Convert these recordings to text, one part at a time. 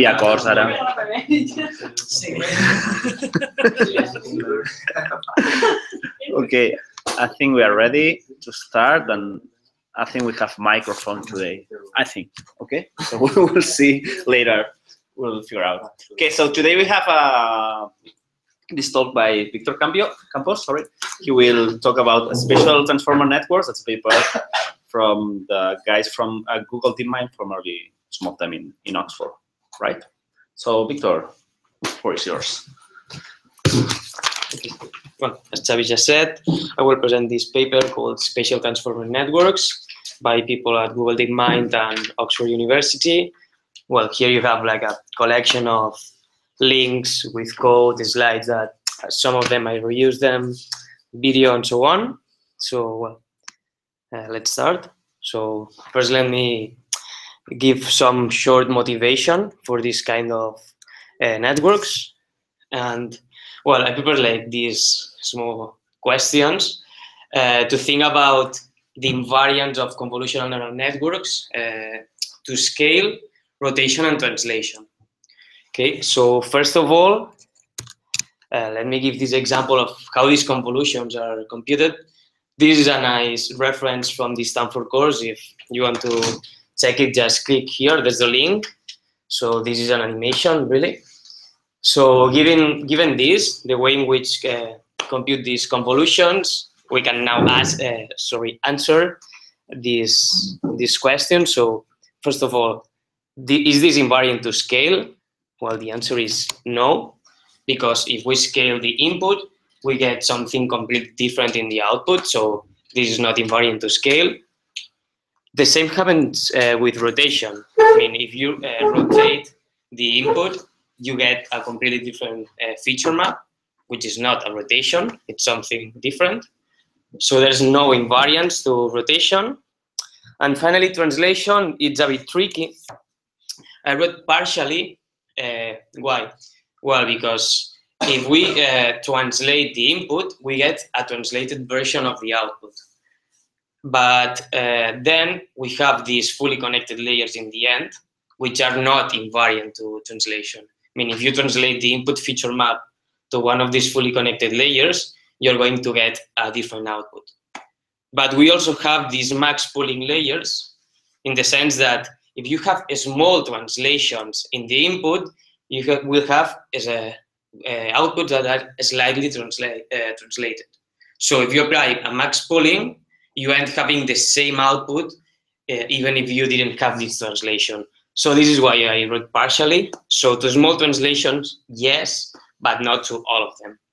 dir acords ara. Okay, I think we are ready to start, and I think we have microphone today. I think. Okay, so we will see later. We'll figure out. Okay, so today we have this talk by Victor Campos. Sorry, he will talk about special transformer networks. That's a paper from the guys from Google DeepMind, formerly some of them in Oxford, right? So Victor, the floor is yours. Okay. Well, as Xavi just said, I will present this paper called Spatial Transformer Networks by people at Google DeepMind and Oxford University. Well, here you have like a collection of links with code, slides that some of them I reuse them, video and so on. So, well, let's start. So first let me give some short motivation for this kind of networks. And well, I prepared like these small questions to think about the invariance of convolutional neural networks to scale, rotation, and translation. Okay, so first of all, let me give this example of how these convolutions are computed. This is a nice reference from the Stanford course. If you want to check it, just click here. There's the link. So this is an animation, really. So given this, the way in which compute these convolutions, we can now answer this question. So first of all, is this invariant to scale? Well, the answer is no, because if we scale the input, we get something completely different in the output. So this is not invariant to scale. The same happens with rotation. I mean, if you rotate the input, you get a completely different feature map, which is not a rotation. It's something different. So there's no invariance to rotation. And finally, translation, it's a bit tricky. I wrote partially. Why? Well, because if we translate the input, we get a translated version of the output. But then we have these fully connected layers in the end, which are not invariant to translation. I mean, if you translate the input feature map to one of these fully connected layers, you're going to get a different output. But we also have these max pooling layers in the sense that if you have small translations in the input, you will have outputs that are slightly translated. So if you apply a max pooling, you end up having the same output even if you didn't have this translation. So this is why I wrote partially. So to small translations, yes, but not to all of them.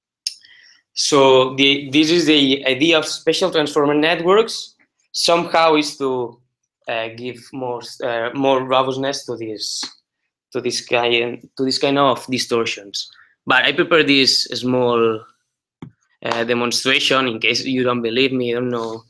So this is the idea of spatial transformer networks. Somehow is to give more robustness to this kind of distortions. But I prepared this small demonstration in case you don't believe me. I don't know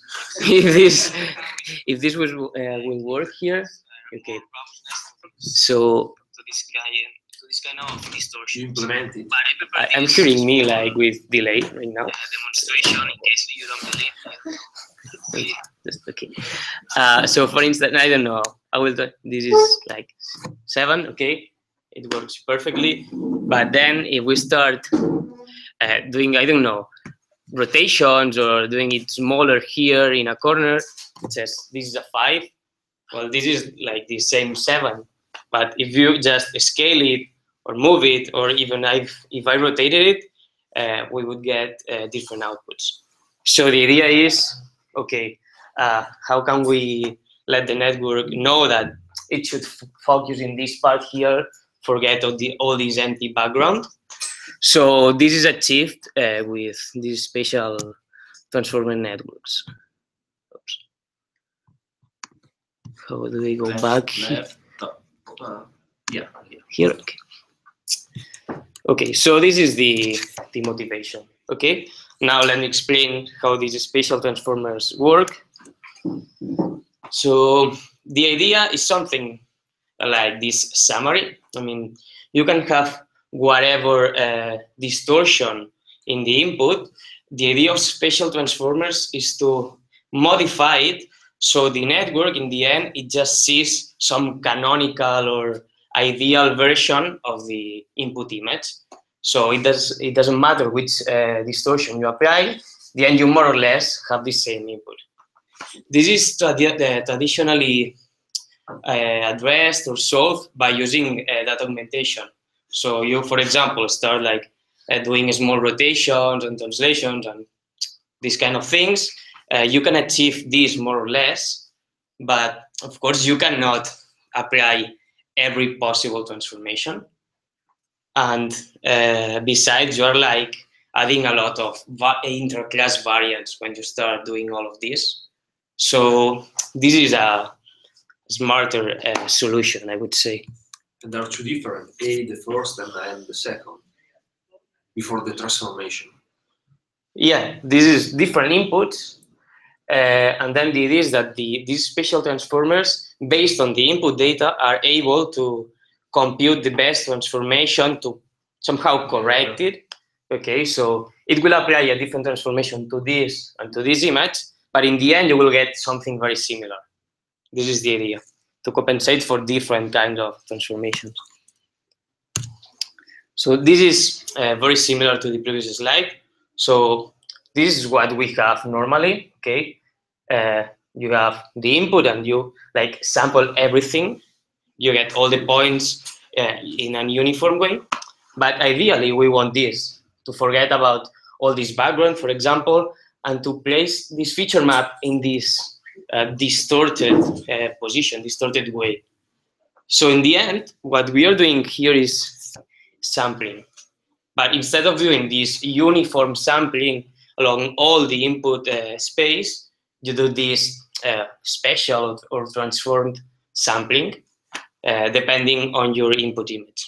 if this will work here. Okay. So to this kind of distortion. Implement it. I'm hearing me like with delay right now. Demonstration in case you don't believe me. Just okay. So for instance, I don't know. I will do, this is like 7. Okay, it works perfectly. But then if we start doing, I don't know, rotations or doing it smaller here in a corner, it says this is a 5. Well, this is like the same 7. But if you just scale it or move it, or even if I rotated it, we would get different outputs. So the idea is, okay, how can we let the network know that it should focus in this part here, forget all these empty background? So this is achieved with these spatial transformer networks. Oops. How do we go back? Yeah. Here, okay. Okay, so this is the motivation. Okay, now let me explain how these spatial transformers work. So the idea is something like this summary. I mean, you can have whatever distortion in the input. The idea of spatial transformers is to modify it so the network in the end, it just sees some canonical or ideal version of the input image. So it doesn't matter which distortion you apply, then you more or less have the same input. This is traditionally addressed or solved by using data augmentation. So you, for example, start like doing small rotations and translations and these kind of things. You can achieve this more or less, but of course you cannot apply every possible transformation. And besides, you're like adding a lot of interclass variants when you start doing all of this. So this is a smarter solution, I would say. And there are two different, A, the first, and the second, before the transformation. Yeah, this is different inputs. And then the idea is that these special transformers, based on the input data, are able to compute the best transformation to somehow correct it. Okay, so it will apply a different transformation to this and to this image, but in the end, you will get something very similar. This is the idea, to compensate for different kinds of transformations. So this is very similar to the previous slide. So this is what we have normally, okay? You have the input and you like sample everything. You get all the points in an uniform way. But ideally, we want this, to forget about all this background, for example, and to place this feature map in this distorted position, distorted way. So in the end, what we are doing here is sampling. But instead of doing this uniform sampling along all the input space, you do this special or transformed sampling depending on your input image.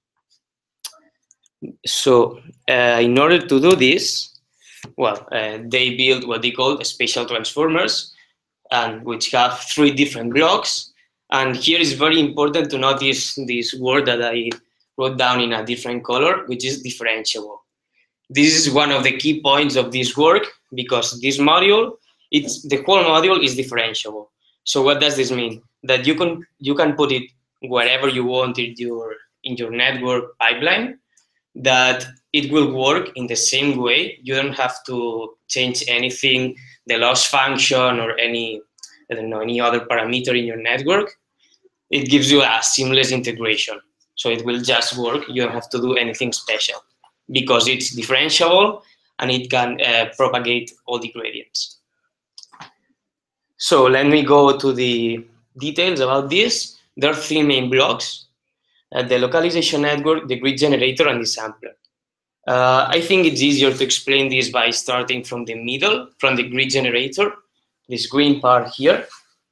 So in order to do this, well, they build what they call spatial transformers, and which have 3 different blocks. And here is very important to notice this word that I wrote down in a different color, which is differentiable. This is one of the key points of this work, because this module, the whole module is differentiable. So what does this mean? That you can put it wherever you want in your network pipeline, that it will work in the same way. You don't have to change anything, the loss function or any other parameter in your network. It gives you a seamless integration. So it will just work. You don't have to do anything special because it's differentiable and it can propagate all the gradients. So let me go to the details about this. There are 3 main blocks: the localization network, the grid generator, and the sampler. I think it's easier to explain this by starting from the middle, from the grid generator, this green part here.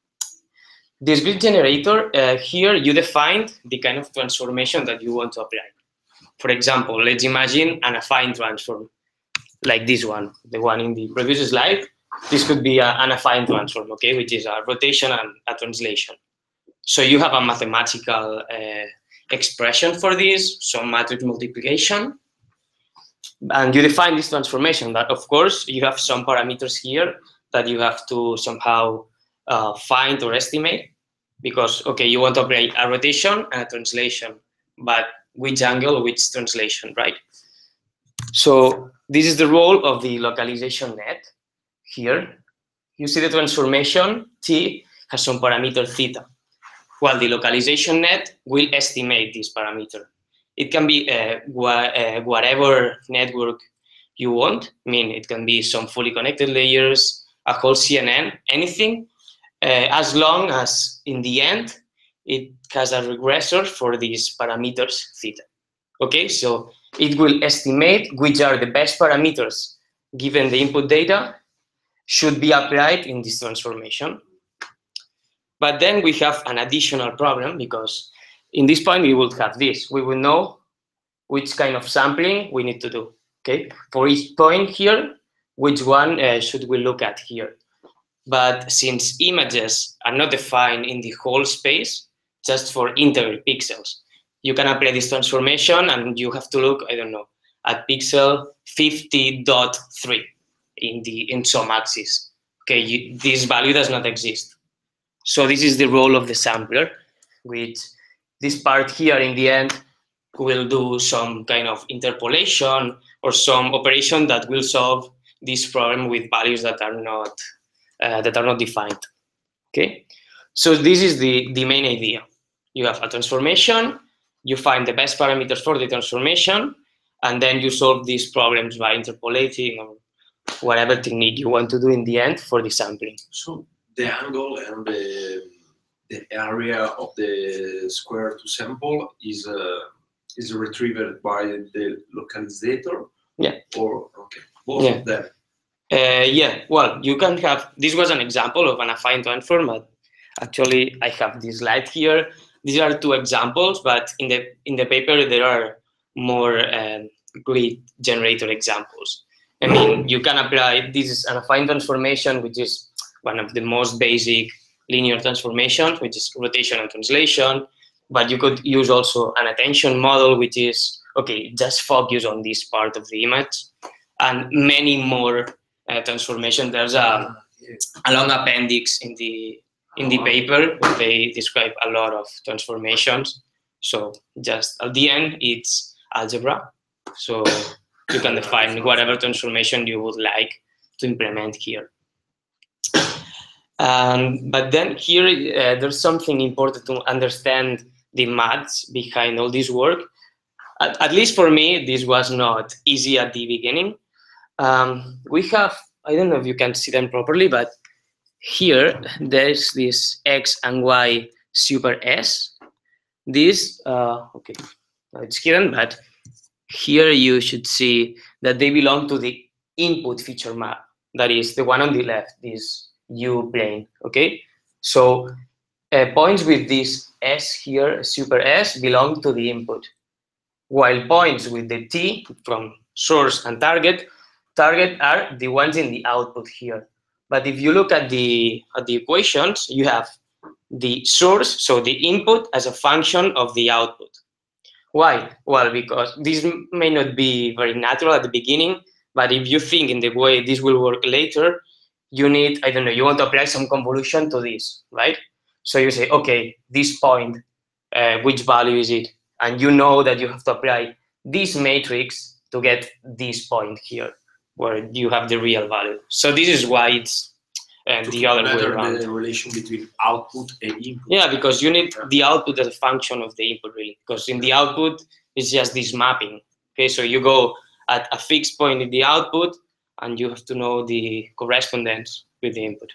This grid generator, here you defined the kind of transformation that you want to apply. For example, let's imagine an affine transform, like this one, the one in the previous slide. This could be an affine transform, okay, which is a rotation and a translation. So you have a mathematical expression for this, some matrix multiplication, and you define this transformation. But of course, you have some parameters here that you have to somehow find or estimate, because, okay, you want to apply a rotation and a translation, but which angle, which translation, right? So this is the role of the localization net. Here, you see the transformation T has some parameter theta. Well, the localization net will estimate this parameter. It can be whatever network you want. I mean, it can be some fully connected layers, a whole CNN, anything, as long as in the end it has a regressor for these parameters theta. Okay, so it will estimate which are the best parameters given the input data should be applied in this transformation. But then we have an additional problem, because in this point we will have this. We will know which kind of sampling we need to do. Okay, for each point here, which one should we look at here? But since images are not defined in the whole space, just for integer pixels, you can apply this transformation and you have to look, I don't know, at pixel 50.3 in some axis. Okay, this value does not exist. So this is the role of the sampler, which this part here in the end will do some kind of interpolation or some operation that will solve this problem with values that are not defined. Okay, so this is the main idea. You have a transformation, you find the best parameters for the transformation, and then you solve these problems by interpolating or whatever technique you want to do in the end for the sampling. So the angle and the area of the square to sample is retrieved by the localizator. Yeah. Or okay, both Yeah. of them. Yeah. Well, you can have. This was an example of an affine transform, but actually I have this slide here. These are two examples, but in the paper there are more grid generator examples. I mean, you can apply, this is an affine transformation, which is one of the most basic linear transformations, which is rotation and translation. But you could use also an attention model, which is, okay, just focus on this part of the image, and many more transformations. There's a long appendix in the paper where they describe a lot of transformations. So just at the end, it's algebra. So you can define whatever transformation you would like to implement here. But then here, there's something important to understand the maths behind all this work. At least for me, this was not easy at the beginning. We have, I don't know if you can see them properly, but here there's this X and Y super S. This, okay, it's hidden, but here you should see that they belong to the input feature map. That is the one on the left, this U plane, okay? So points with this S here, super S, belong to the input, while points with the T from source and target are the ones in the output here. But if you look at the equations, you have the source, so the input, as a function of the output. Why? Well, because this may not be very natural at the beginning, but if you think in the way this will work later, you need, I don't know, you want to apply some convolution to this, right? So you say, okay, this point, which value is it? And you know that you have to apply this matrix to get this point here, where you have the real value. So this is why it's the other way around. The relation between output and input. Yeah, because you need the output as a function of the input, really. Because in the output, it's just this mapping. Okay, so you go at a fixed point in the output, and you have to know the correspondence with the input.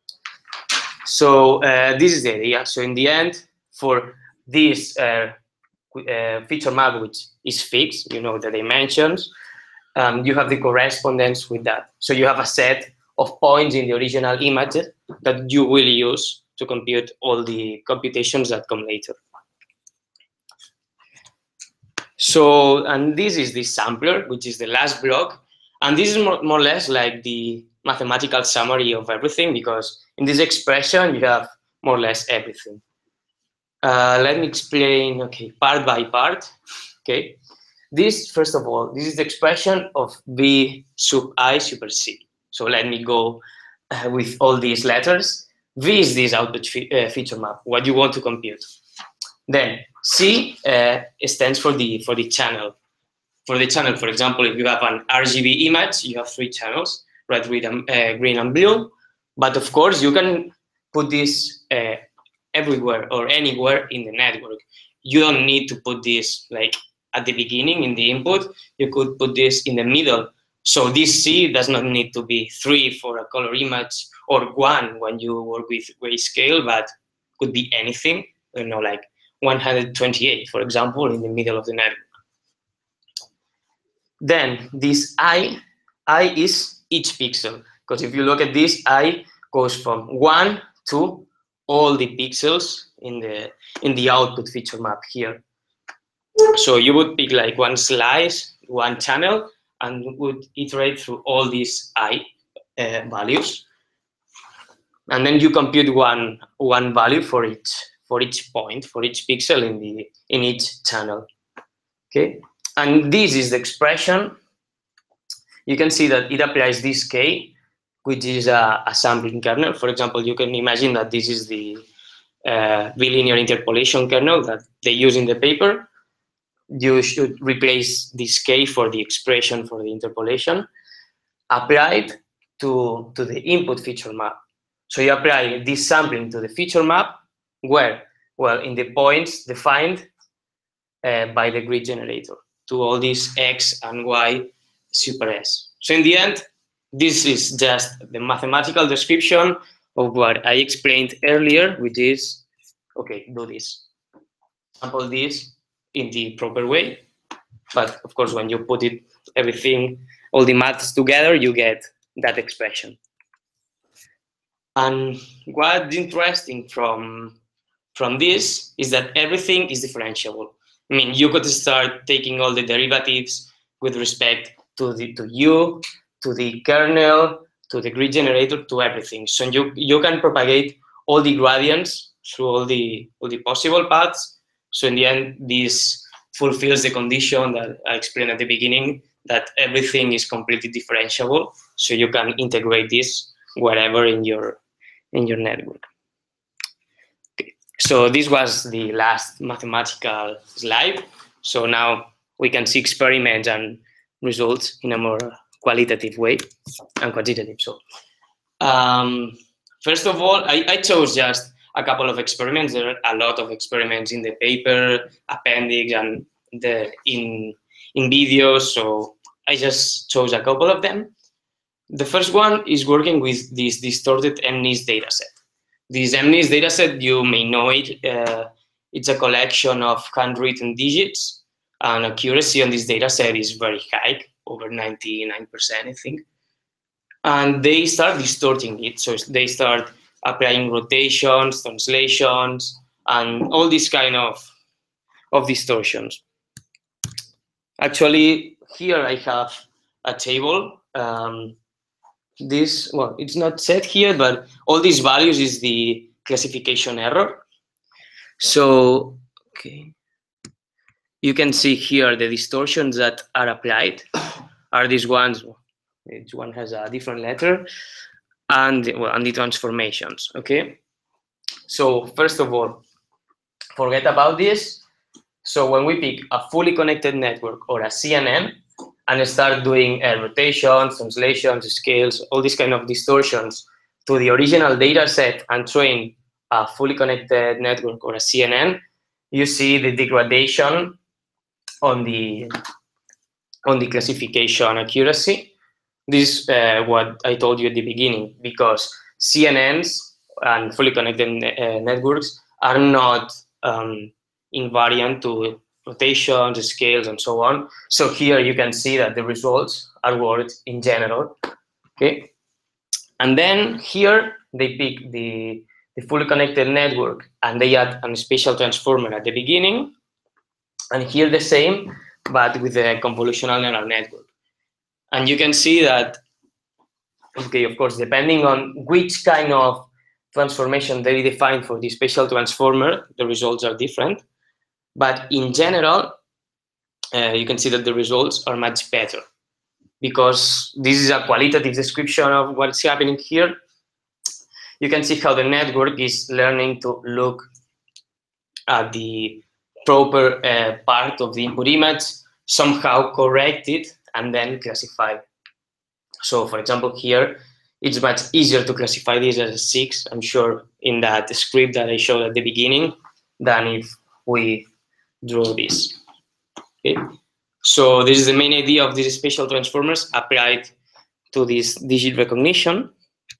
So this is the idea. So in the end, for this feature map, which is fixed, you know the dimensions, you have the correspondence with that. So you have a set of points in the original image that you will use to compute all the computations that come later. So, and this is the sampler, which is the last block. And this is more or less like the mathematical summary of everything, because in this expression, you have more or less everything. Let me explain, okay, part by part, okay. This, first of all, this is the expression of V sub I super C. So let me go with all these letters. V is this output feature map, what you want to compute. Then C stands for the channel. For the channel, for example, if you have an RGB image, you have 3 channels, red, green, and blue. But of course, you can put this everywhere or anywhere in the network. You don't need to put this like at the beginning in the input. You could put this in the middle. So this C does not need to be 3 for a color image or 1 when you work with grayscale, but could be anything, you know, like 128, for example, in the middle of the network. Then this I is each pixel, because if you look at this, I goes from 1 to all the pixels in the output feature map here. So you would pick like one slice, one channel, and would iterate through all these I values, and then you compute one value for each point, for each pixel in each channel. Okay, and this is the expression. You can see that it applies this K, which is a sampling kernel. For example, you can imagine that this is the bilinear interpolation kernel that they use in the paper. You should replace this k for the expression for the interpolation applied to the input feature map. So you apply this sampling to the feature map where, well, in the points defined by the grid generator to all these x and y super S. So in the end, this is just the mathematical description of what I explained earlier, which is, okay, do this. Sample this in the proper way. But of course, when you put it, everything, all the maths together, you get that expression. And what's interesting from this is that everything is differentiable. I mean, you could start taking all the derivatives with respect to U, to the kernel, to the grid generator, to everything. So you can propagate all the gradients through all the possible paths. So in the end, this fulfills the condition that I explained at the beginning, that everything is completely differentiable. So you can integrate this wherever in your network. Okay. So this was the last mathematical slide. So now we can see experiments and results in a more qualitative way and quantitative. So first of all, I chose just a couple of experiments. There are a lot of experiments in the paper, appendix, and in videos. So I just chose a couple of them. The first one is working with this distorted MNIST dataset. This MNIST dataset, you may know it. It's a collection of handwritten digits, and accuracy on this dataset is very high, over 99%, I think. And they start distorting it. So they start applying rotations, translations, and all these kind of distortions. Actually, here I have a table. This, well, it's not set here, but all these values is the classification error. So, okay, you can see here the distortions that are applied are these ones. Each one has a different letter, and the transformations. Okay, so first of all, forget about this. So when we pick a fully connected network or a CNN and start doing rotations, translations, scales, all these kind of distortions to the original data set and train a fully connected network or a CNN, you see the degradation on the classification accuracy. This is what I told you at the beginning, because CNNs and fully connected networks are not invariant to rotations, scales, and so on. So here you can see that the results are worse in general. Okay, and then here they pick the fully connected network and they add a spatial transformer at the beginning, and here the same, but with a convolutional neural network. And you can see that, okay, of course, depending on which kind of transformation they define for the spatial transformer, the results are different. But in general, you can see that the results are much better, because this is a qualitative description of what's happening here. You can see how the network is learning to look at the proper part of the input image, somehow correct it, and then classify. So for example, here, it's much easier to classify this as a 6, I'm sure, in that script that I showed at the beginning, than if we draw this. Okay. So this is the main idea of these spatial transformers applied to this digit recognition.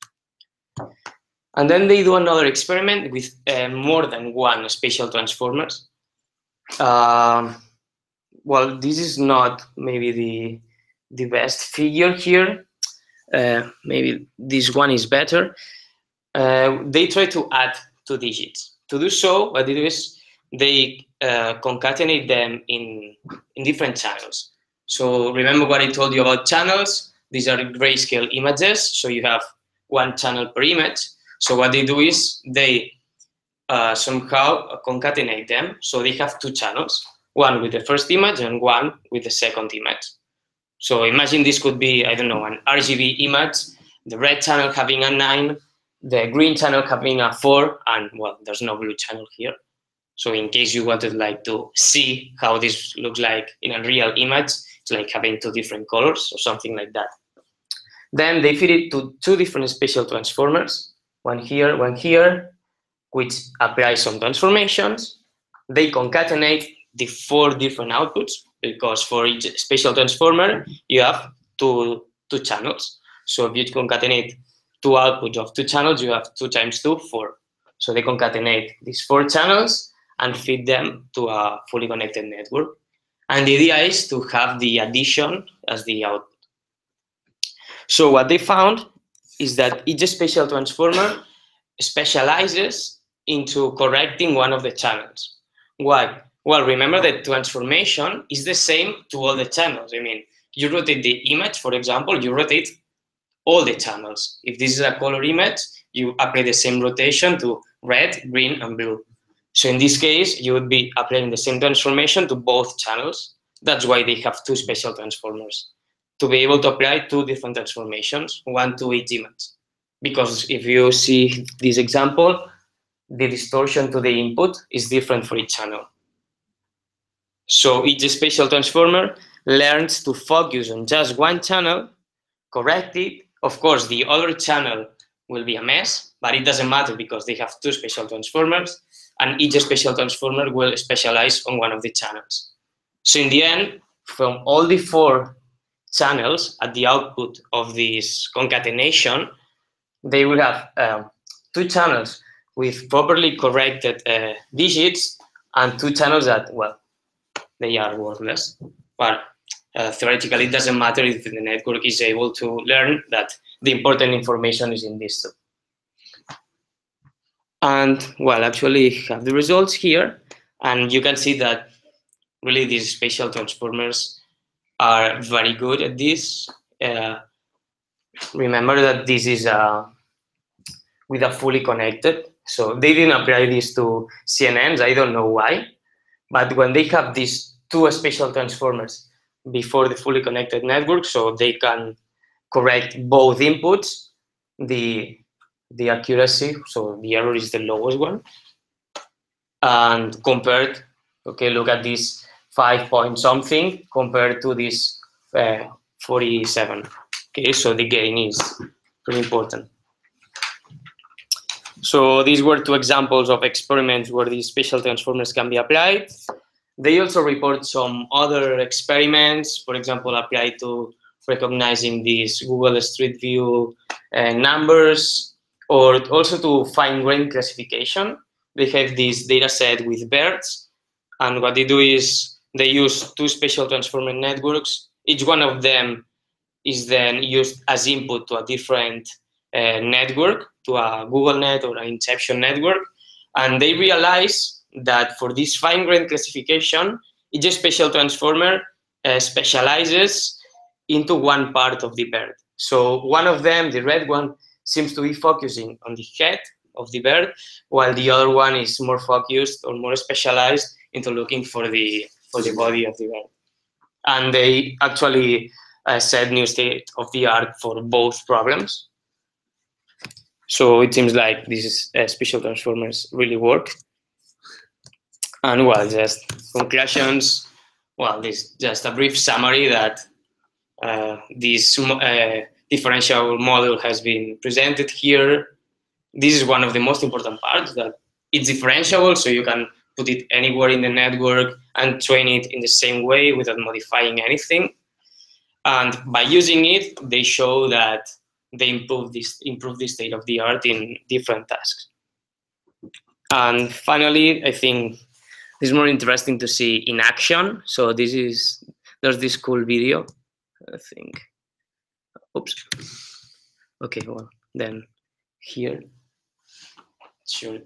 And then they do another experiment with more than one spatial transformers. Well, this is not maybe the best figure here. Maybe this one is better. They try to add 2 digits. To do so, what they do is they concatenate them in different channels. So remember what I told you about channels? These are grayscale images, so you have 1 channel per image. So what they do is they somehow concatenate them, so they have 2 channels, one with the first image and one with the second image. So imagine this could be, I don't know, an RGB image, the red channel having a 9 the green channel having a 4, and well, there's no blue channel here. So in case you wanted like to see how this looks like in a real image, it's like having 2 different colors or something like that. Then they feed it to 2 different spatial transformers, one here, which apply some transformations. They concatenate the 4 different outputs, because for each spatial transformer, you have two channels. So if you concatenate 2 outputs of 2 channels, you have 2 times 2, 4. So they concatenate these 4 channels and feed them to a fully connected network. And the idea is to have the addition as the output. So what they found is that each spatial transformer specializes into correcting one of the channels. Why? Well, remember that transformation is the same to all the channels. I mean, you rotate the image, for example, you rotate all the channels. If this is a color image, you apply the same rotation to red, green, and blue. So in this case, you would be applying the same transformation to both channels. That's why they have 2 spatial transformers, to be able to apply 2 different transformations, one to each image. Because if you see this example, the distortion to the input is different for each channel. So each spatial transformer learns to focus on just one channel, correct it. Of course, the other channel will be a mess, but it doesn't matter because they have 2 spatial transformers, and each spatial transformer will specialize on one of the channels. So in the end, from all the 4 channels at the output of this concatenation, they will have 2 channels with properly corrected digits, and 2 channels that, well, they are worthless. But theoretically, it doesn't matter if the network is able to learn that the important information is in these 2. And well, actually have the results here, and you can see that really these spatial transformers are very good at this. Remember that this is with a fully connected, so they didn't apply this to CNNs. I don't know why, but when they have these 2 spatial transformers before the fully connected network, so they can correct both inputs, the accuracy, so the error is the lowest one. And compared, okay, look at this 5 point something compared to this 47. Okay, so the gain is pretty important. So these were 2 examples of experiments where these spatial transformers can be applied. They also report some other experiments, for example, applied to recognizing these Google Street View numbers, or also to fine-grained classification. They have this data set with birds, and what they do is they use 2 spatial transformer networks. Each one of them is then used as input to a different network, to a Google Net or an Inception network, and they realize that for this fine-grained classification, each spatial transformer specializes into one part of the bird. So one of them, the red one, seems to be focusing on the head of the bird, while the other one is more focused or more specialized into looking for the body of the bird. And they actually set new state of the art for both problems. So it seems like these spatial transformers really work. And well, just conclusions. Well, this just a brief summary that this differential model has been presented here. This is one of the most important parts, that it's differentiable, so you can put it anywhere in the network and train it in the same way without modifying anything. And by using it, they show that they improve the state of the art in different tasks. And finally, I think it's more interesting to see in action. So there's this cool video, I think. Oops. Okay, well, then here, sure.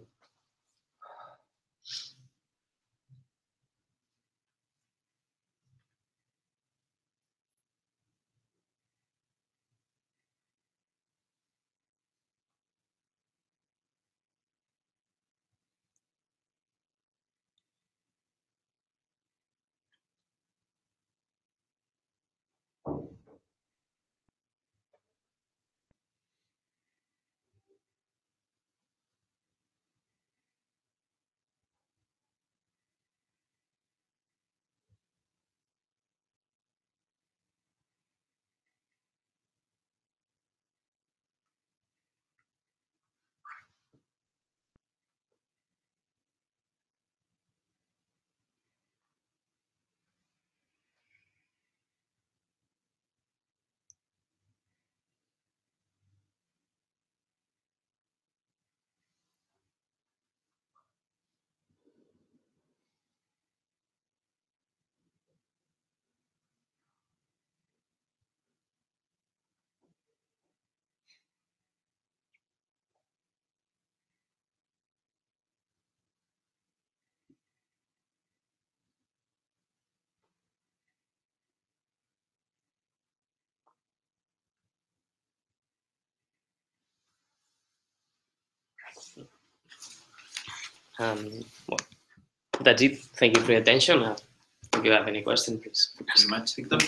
Well, that's it. Thank you for your attention. If you have any question, please. Thank you very much, Victor.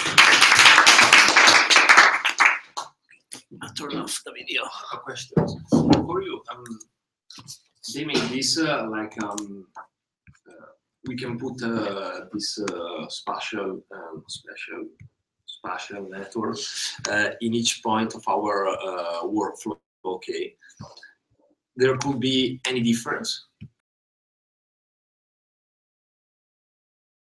I'll turn off the video. A question for you. They made this we can put this spatial network in each point of our workflow. Okay, there could be any difference